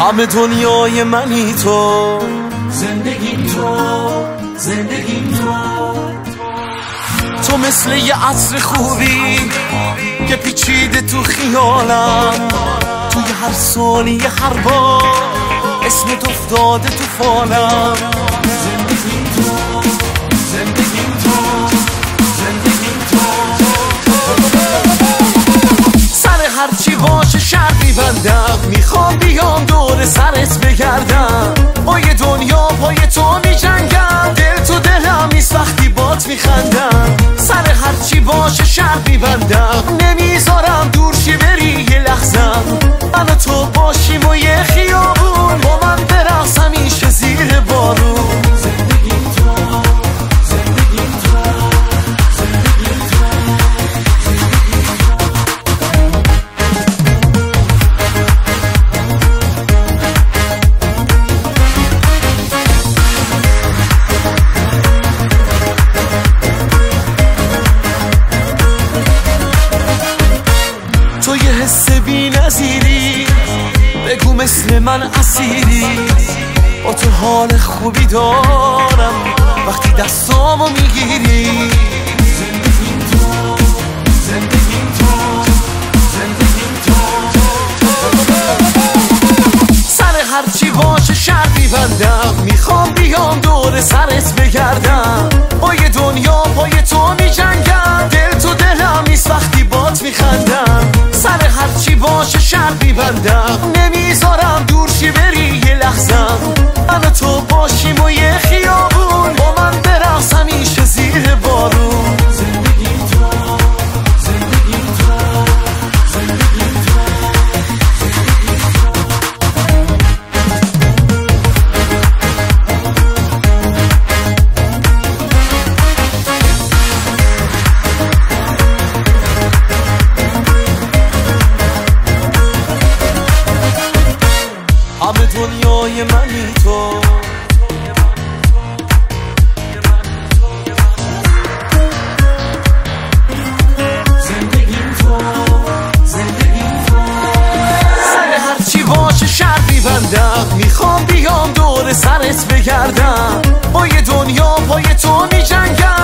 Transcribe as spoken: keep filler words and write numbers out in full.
همه دنیای منی تو، زندگیم تو، زندگیم تو. تو مثل یه عطر خوبی که پیچیده تو خیالم، توی هر ثانیه هر بار اسمت افتاده تو فالم. زندگیم تو، زندگیم تو، زندگیم تو. سر هرچی باشه شرط میبندم، میخوام بیام دور سرت بگردم. با یه دنیا پای تو میجنگم، دل تو دلم نیست وقتی بات میخندم. سر هرچی باشه شرط میبندم، نمیذارم دور شی بری یه لحظم. من و تو باشیم و یه خیابون با من برقص همیشه زیر بارون. زندگیم تو، زندگیم تو، زندگیم تو، تو یه حس بی نظیری، بگو مثل من اسیری. با تو حال خوبی دارم وقتی دستامو میگیری. زندگیم تو، زندگیم تو، زندگیم تو. سر هرچی باشه شرط میبندم، میخوام بیام دور سرت بگردم. با یه دنیا پای تو میجنگم، دل تو دلم نیست وقتی بات میخندم. سر هرچی باشه شرط میبندم، نمیذارم دور شی بری یه لحظم. من و تو باشیم و یه خیابون با من برقص همیشه زیر بارون. زندگیم تو، زندگیم تو، زندگیم تو، همه دنیای منی تو. زندگیم تو، زندگیم تو. سر هرچی باشه شرط میبندم، میخوام بیام دور سرت بگردم. با یه دنیا پای تو میجنگم،